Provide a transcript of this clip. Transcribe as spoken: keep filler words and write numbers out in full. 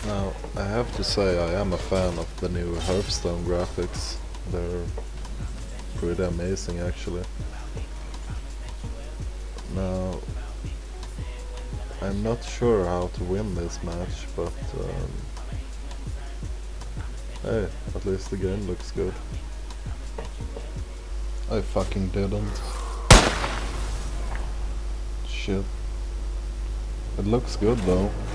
Now, I have to say I am a fan of the new Hearthstone graphics. They're pretty amazing actually. Now, I'm not sure how to win this match, but um, hey, at least the game looks good. I fucking didn't. Shit. It looks good though.